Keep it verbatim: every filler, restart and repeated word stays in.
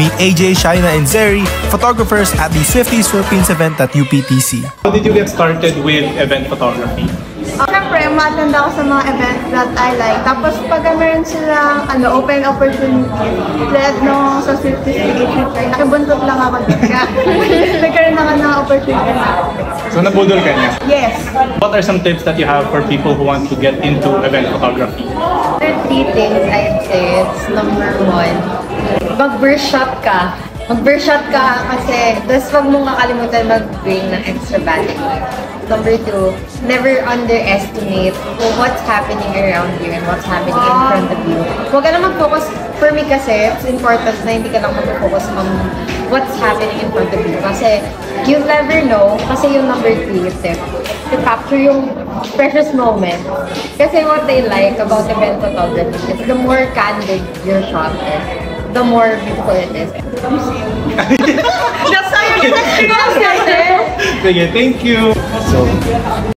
meet A J, Shaina, and Zeri, photographers at the Swifties Philippines event at U P T C. How did you get started with event photography? Uh, Siyempre, ma-attend ako sa mga events that I like. Tapos pag meron silang ano, open opportunity, tulad nung sa Swifties engagement, nakibuntot lang ako dun. Kaya nagkaroon ako ng opportunity. So nabudol ka niya? Yes. What are some tips that you have for people who want to get into event photography? There are three things I'd say. It's number one, mag-burst shot ka. Mag-burst shot ka kasi tapos wag mong kakalimutan mag-bring ng extra battery. Number two, never underestimate what's happening around you and what's happening in front of you. Huwag ka na mag-focus. For me kasi, it's important na hindi ka lang mag-focus on what's happening in front of you. Kasi you'll never know, kasi yung number three tip, to capture yung precious moment. Kasi what they like about event photography is the more candid your shot is, the more beautiful it is. That's how you Sige, thank you! So,